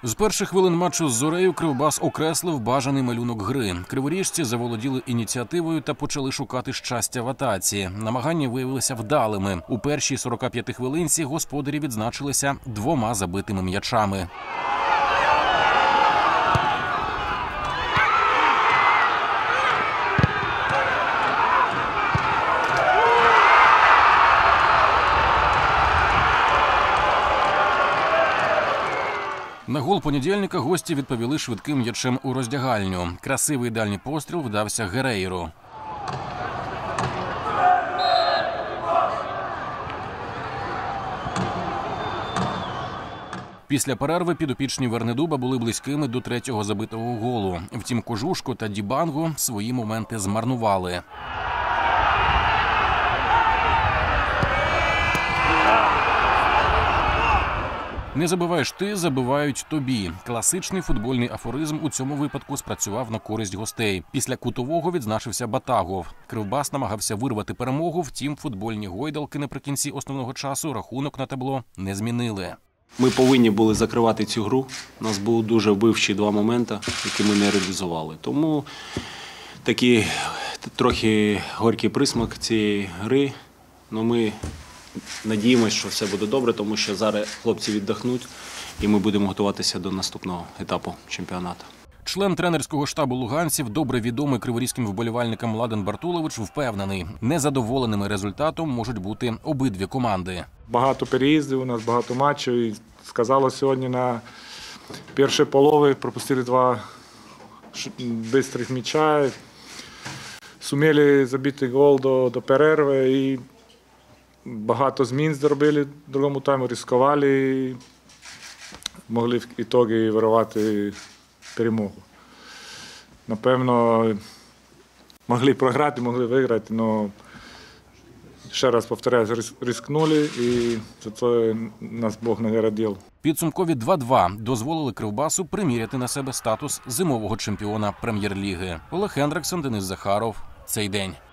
З перших хвилин матчу з «Зорею» Кривбас окреслив бажаний малюнок гри. Криворіжці заволоділи ініціативою та почали шукати щастя в атаці. Намагання виявилися вдалими. У першій 45 хвилинці господарі відзначилися 2 забитими м'ячами. На гол понедільника гості відповіли швидким м'ячем у роздягальню. Красивий дальній постріл вдався Герейру. Після перерви підопічні Вернедуба були близькими до 3-го забитого голу. Втім, Кожушко та Дібанго свої моменти змарнували. «Не забиваєш ти, забивають тобі». Класичний футбольний афоризм у цьому випадку спрацював на користь гостей. Після кутового відзначився Батагов. Кривбас намагався вирвати перемогу, втім футбольні гойдалки наприкінці основного часу рахунок на табло не змінили. Ми повинні були закривати цю гру. У нас були дуже вбивчі 2 моменти, які ми не реалізували. Тому такий трохи горький присмак цієї гри. Но ми надіємося, що все буде добре, тому що зараз хлопці віддохнуть і ми будемо готуватися до наступного етапу чемпіонату. Член тренерського штабу луганців, добре відомий криворізьким вболівальникам Младен Бартулович, впевнений, незадоволеними результатом можуть бути обидві команди. Багато переїздів, у нас багато матчів. І сказало сьогодні на першій полові пропустили 2 швидких м'яча. Суміли забити гол до перерви і багато змін зробили в другому таймі, ризикували, могли в ітогі вирвати перемогу. Напевно, могли програти, могли виграти, але, ще раз повторяю, ризикнули і за це нас Бог нагородив. Підсумкові 2-2 дозволили Кривбасу приміряти на себе статус зимового чемпіона Прем'єр-ліги. Олег Хендриксон, Денис Захаров. Цей день.